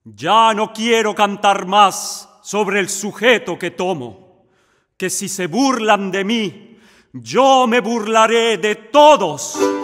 Ya no quiero cantar más sobre el sujeto que tomo, que si se burlan de mí, yo me burlaré de todos.